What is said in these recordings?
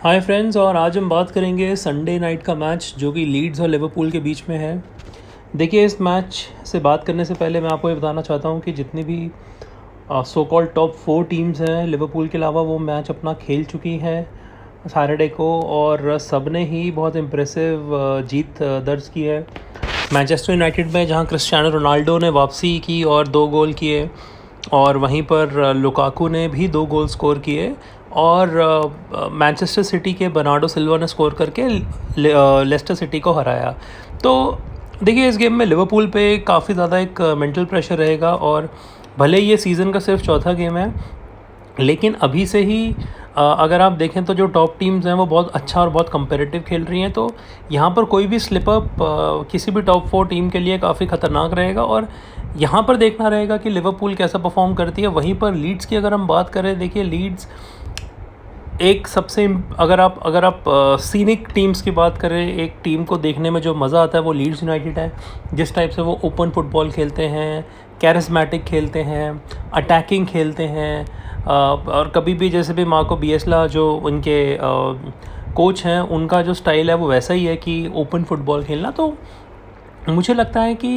Hi friends, और आज हम बात करेंगे संडे नाइट का मैच जो कि लीड्स और लिवरपूल के बीच में है। देखिए, इस मैच से बात करने से पहले मैं आपको ये बताना चाहता हूँ कि जितनी भी सो कॉल्ड टॉप 4 टीम्स हैं लिवरपूल के अलावा, वो मैच अपना खेल चुकी हैं सैटरडे को, और सब ने ही बहुत इम्प्रेसिव जीत दर्ज की है। मैनचेस्टर यूनाइटेड में जहाँ क्रिस्टियानो रोनाल्डो ने वापसी की और 2 गोल किए, और वहीं पर लुकाकू ने भी 2 गोल स्कोर किए, और मैनचेस्टर सिटी के बर्नार्डो सिल्वा ने स्कोर करके लेस्टर सिटी को हराया। तो देखिए, इस गेम में लिवरपूल पे काफ़ी ज़्यादा एक मेंटल प्रेशर रहेगा, और भले ये सीज़न का सिर्फ चौथा गेम है, लेकिन अभी से ही अगर आप देखें तो जो टॉप टीम्स हैं वो बहुत अच्छा और बहुत कंपेरेटिव खेल रही हैं। तो यहाँ पर कोई भी स्लिप अप किसी भी टॉप 4 टीम के लिए काफ़ी ख़तरनाक रहेगा, और यहाँ पर देखना रहेगा कि लिवरपूल कैसा परफॉर्म करती है। वहीं पर लीड्स की अगर हम बात करें, देखिए लीड्स एक सबसे अगर आप सीनिक टीम्स की बात करें, एक टीम को देखने में जो मज़ा आता है वो लीड्स यूनाइटेड है। जिस टाइप से वो ओपन फुटबॉल खेलते हैं, कैरिस्मेटिक खेलते हैं, अटैकिंग खेलते हैं, और कभी भी जैसे भी मार्को बिएसला जो उनके कोच हैं, उनका जो स्टाइल है वो वैसा ही है कि ओपन फुटबॉल खेलना। तो मुझे लगता है कि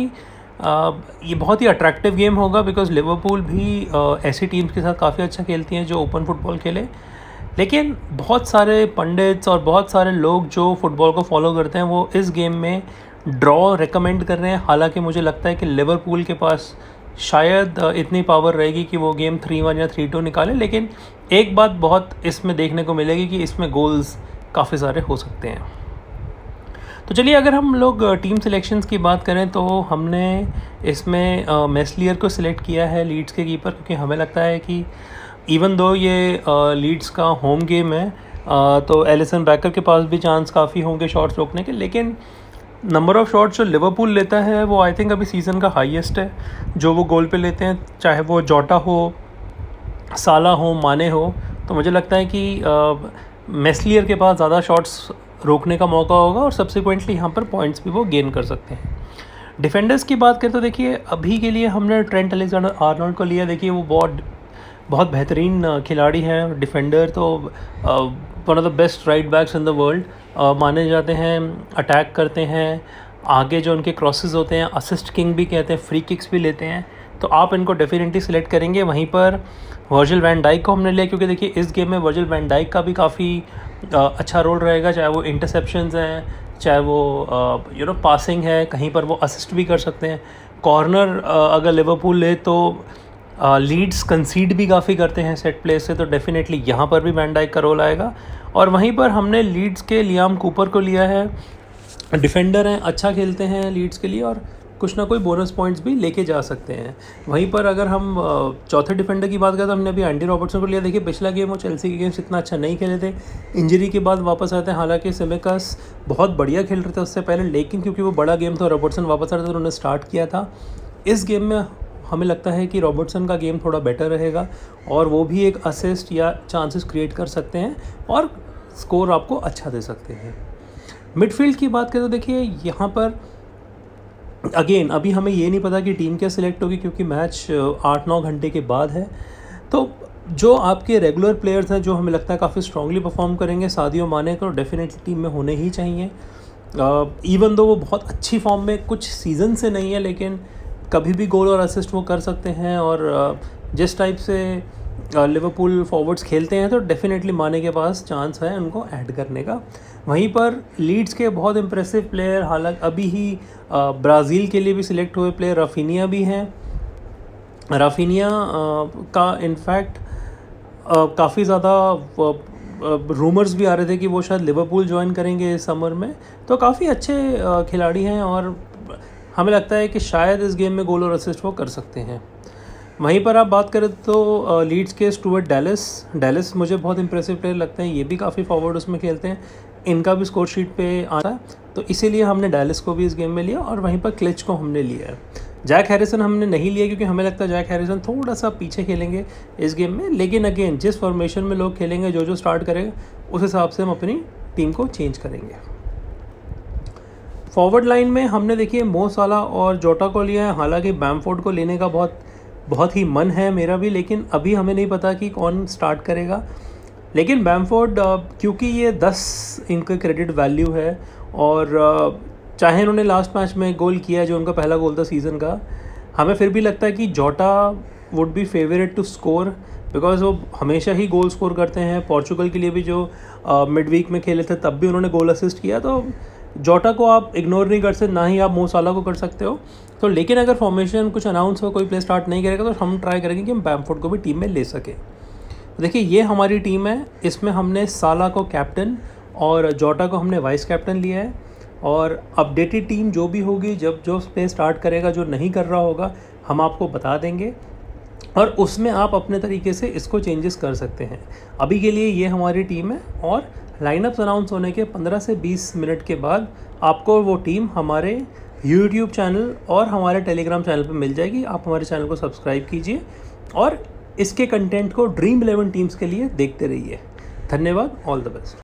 ये बहुत ही अट्रैक्टिव गेम होगा, बिकॉज़ लिवरपूल भी ऐसी टीम्स के साथ काफ़ी अच्छा खेलती हैं जो ओपन फुटबॉल खेले। लेकिन बहुत सारे पंडित्स और बहुत सारे लोग जो फुटबॉल को फॉलो करते हैं वो इस गेम में ड्रॉ रेकमेंड कर रहे हैं। हालांकि मुझे लगता है कि लिवरपूल के पास शायद इतनी पावर रहेगी कि वो गेम 3-1 या 3-2 निकाले। लेकिन एक बात बहुत इसमें देखने को मिलेगी कि इसमें गोल्स काफ़ी सारे हो सकते हैं। तो चलिए, अगर हम लोग टीम सिलेक्शंस की बात करें तो हमने इसमें मेस्लियर को सिलेक्ट किया है लीड्स के कीपर, क्योंकि हमें लगता है कि इवन दो ये लीड्स का होम गेम है, तो एलिसन बैकर के पास भी चांस काफ़ी होंगे शॉट्स रोकने के। लेकिन नंबर ऑफ़ शॉट्स जो लिवरपूल लेता है वो आई थिंक अभी सीज़न का हाईएस्ट है जो वो गोल पे लेते हैं, चाहे वो जोटा हो, साला हो, माने हो। तो मुझे लगता है कि मेस्लियर के पास ज़्यादा शॉट्स रोकने का मौका होगा, और सब्सिक्वेंटली यहाँ पर पॉइंट्स भी वो गेन कर सकते हैं। डिफेंडर्स की बात करें तो देखिए, अभी के लिए हमने ट्रेंट अलेक्जेंडर आर्नोल्ड को लिया। देखिए, वो बहुत बेहतरीन खिलाड़ी हैं, डिफेंडर, तो one of the best right backs in the world माने जाते हैं। अटैक करते हैं, आगे जो उनके क्रॉसेस होते हैं असिस्ट किंग भी कहते हैं, फ्री किक्स भी लेते हैं। तो आप इनको डेफिनेटली सिलेक्ट करेंगे। वहीं पर वर्जिल वैन डाइक को हमने लिया, क्योंकि देखिए इस गेम में वर्जिल वैन डाइक का भी काफ़ी अच्छा रोल रहेगा, चाहे वो इंटरसेप्शंस हैं, चाहे वो पासिंग है, कहीं पर वो असिस्ट भी कर सकते हैं। कॉर्नर अगर लिवरपूल ले तो लीड्स कंसीड भी काफ़ी करते हैं सेट प्ले से, तो डेफिनेटली यहाँ पर भी वैन डाइक का रोल आएगा। और वहीं पर हमने लीड्स के लियाम कूपर को लिया है। डिफेंडर हैं, अच्छा खेलते हैं लीड्स के लिए, और कुछ ना कोई बोनस पॉइंट्स भी लेके जा सकते हैं। वहीं पर अगर हम चौथे डिफेंडर की बात करें तो हमने अभी एंडी रॉबर्टसन को लिया। देखिए, पिछला गेम वो चेल्सी के गेम्स इतना अच्छा नहीं खेले थे, इंजरी के बाद वापस आते हैं। हालांकि सिमिकास बहुत बढ़िया खेल रहे थे उससे पहले, लेकिन क्योंकि वो बड़ा गेम था, रॉबर्टसन वापस आ रहे थे, तो उन्होंने स्टार्ट किया था। इस गेम में हमें लगता है कि रॉबर्टसन का गेम थोड़ा बेटर रहेगा, और वो भी एक असिस्ट या चांसेस क्रिएट कर सकते हैं और स्कोर आपको अच्छा दे सकते हैं। मिडफील्ड की बात करें तो देखिए, यहाँ पर अगेन अभी हमें ये नहीं पता कि टीम क्या सिलेक्ट होगी, क्योंकि मैच 8-9 घंटे के बाद है। तो जो आपके रेगुलर प्लेयर्स हैं जो हमें लगता है काफ़ी स्ट्रांगली परफॉर्म करेंगे, सादियो माने को डेफिनेटली टीम में होने ही चाहिए। इवन दो वो बहुत अच्छी फॉर्म में कुछ सीज़न से नहीं है, लेकिन कभी भी गोल और असिस्ट वो कर सकते हैं। और जिस टाइप से लिवरपूल फॉरवर्ड्स खेलते हैं, तो डेफिनेटली माने के पास चांस है उनको ऐड करने का। वहीं पर लीड्स के बहुत इंप्रेसिव प्लेयर, हालांकि अभी ही ब्राज़ील के लिए भी सिलेक्ट हुए प्लेयर राफिनिया भी हैं। राफिनिया का इनफैक्ट काफ़ी ज़्यादा रूमर्स भी आ रहे थे कि वो शायद लिवरपूल ज्वाइन करेंगे इस समर में। तो काफ़ी अच्छे खिलाड़ी हैं, और हमें लगता है कि शायद इस गेम में गोल और असिस्ट वो कर सकते हैं। वहीं पर आप बात करें तो लीड्स के स्टुअर्ट डैलिस मुझे बहुत इंप्रेसिव प्लेयर लगते हैं। ये भी काफ़ी फॉरवर्ड उसमें खेलते हैं, इनका भी स्कोर शीट पे आता है, तो इसीलिए हमने डैलिस को भी इस गेम में लिया। और वहीं पर क्लिच को हमने लिया है। जैक हैरिसन हमने नहीं लिया, क्योंकि हमें लगता है जैक हैरिसन थोड़ा सा पीछे खेलेंगे इस गेम में। लेकिन अगेन जिस फॉर्मेशन में लोग खेलेंगे, जो स्टार्ट करेंगे, उस हिसाब से हम अपनी टीम को चेंज करेंगे। फॉरवर्ड लाइन में हमने देखिए मो साला और जोटा को लिया है। हालांकि बैमफोर्ड को लेने का बहुत ही मन है मेरा भी, लेकिन अभी हमें नहीं पता कि कौन स्टार्ट करेगा। लेकिन बैमफोर्ड क्योंकि ये 10 इनका क्रेडिट वैल्यू है और चाहे इन्होंने लास्ट मैच में गोल किया जो उनका पहला गोल था सीज़न का, हमें फिर भी लगता है कि Jota would be favourite to score because वो हमेशा ही गोल स्कोर करते हैं। पोर्चुगल के लिए भी जो मिड वीक में खेले थे तब भी उन्होंने गोल असिस्ट किया, तो जोटा को आप इग्नोर नहीं कर सकते, ना ही आप मो साला को कर सकते हो। तो लेकिन अगर फॉर्मेशन कुछ अनाउंस हो, कोई प्ले स्टार्ट नहीं करेगा, तो हम ट्राई करेंगे कि हम बैमफोर्ड को भी टीम में ले सकें। देखिए ये हमारी टीम है, इसमें हमने साला को कैप्टन और जोटा को हमने वाइस कैप्टन लिया है। और अपडेटेड टीम जो भी होगी, जब जो प्ले स्टार्ट करेगा, जो नहीं कर रहा होगा, हम आपको बता देंगे और उसमें आप अपने तरीके से इसको चेंजेस कर सकते हैं। अभी के लिए ये हमारी टीम है और लाइनअप्स अनाउंस होने के 15 से 20 मिनट के बाद आपको वो टीम हमारे यूट्यूब चैनल और हमारे टेलीग्राम चैनल पर मिल जाएगी। आप हमारे चैनल को सब्सक्राइब कीजिए और इसके कंटेंट को ड्रीम 11 टीम्स के लिए देखते रहिए। धन्यवाद, ऑल द बेस्ट।